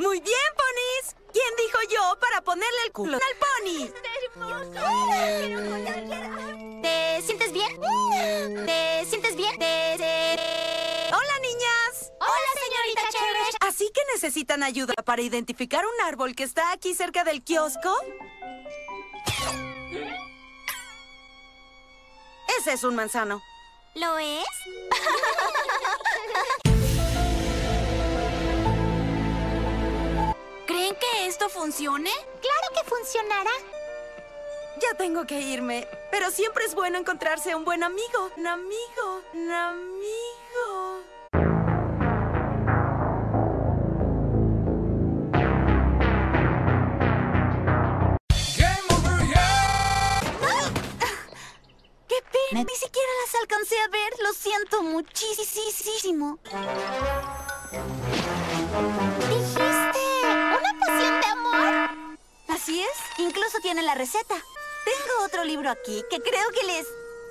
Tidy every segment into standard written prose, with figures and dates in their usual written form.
Muy bien, ponis. ¿Quién dijo yo para ponerle el culo al pony? ¿Te sientes bien? ¿Te sientes bien? Hola, niñas. Hola, señorita Cherish. ¿Así que necesitan ayuda para identificar un árbol que está aquí cerca del kiosco? Ese es un manzano. ¿Lo es? ¿Creen que esto funcione? Claro que funcionará. Ya tengo que irme, pero siempre es bueno encontrarse un buen amigo. Un amigo. ¡Qué pena! Ni siquiera las alcancé a ver. Lo siento muchísimo. ¿Dijiste una poción de amor? Así es. Incluso tiene la receta. Tengo otro libro aquí que creo que les...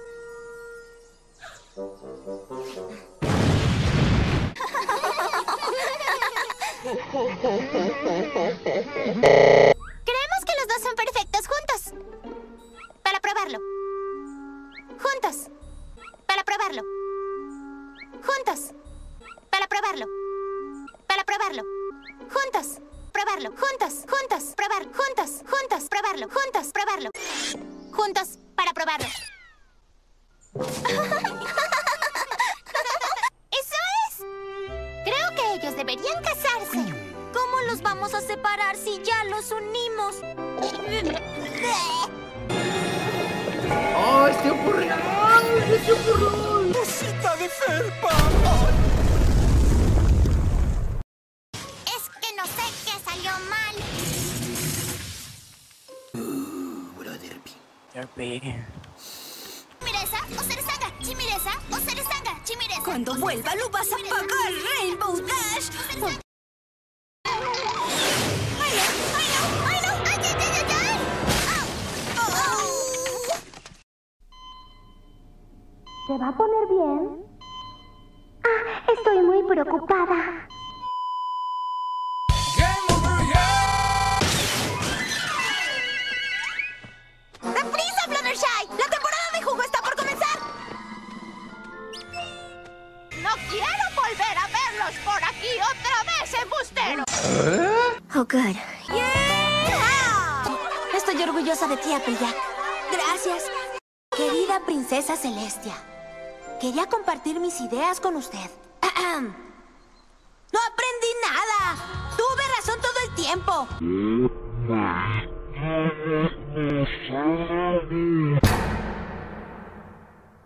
Creemos que los dos son perfectos juntos. Para probarlo. Juntos. Para probarlo. Juntos. Para probarlo. Para probarlo. Juntos. Probarlo. Juntos. Probar. Juntos. Probarlo. Juntos. Probarlo. Juntos. Para probarlo. ¡Eso es! Creo que ellos deberían casarse. ¿Cómo los vamos a separar si ya los unimos? ¡Oh, este ocurrió! ¡Cosita de felpa! Es que no sé qué salió mal. Brother P. ¿Chimireza o Cerezaga? ¿Chimireza o Cerezaga? ¿Chimireza? Cuando vuelva lo vas a pagar, Rainbow Dash. ¡Ay, no! ¡Ay! ¿Se va a poner bien? Estoy muy preocupada. ¡Deprisa, Fluttershy! ¡La temporada de jugo está por comenzar! ¡No quiero volver a verlos por aquí otra vez, embustero! Oh, good. ¡Yeah! Estoy orgullosa de ti, Applejack. Gracias. Querida princesa Celestia, quería compartir mis ideas con usted. ¡No aprendí nada! ¡Tuve razón todo el tiempo!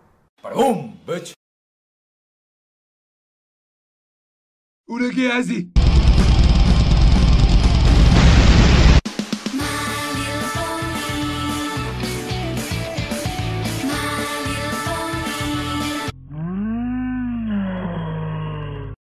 ¡Boom, bitch! Ura, ¿qué hace?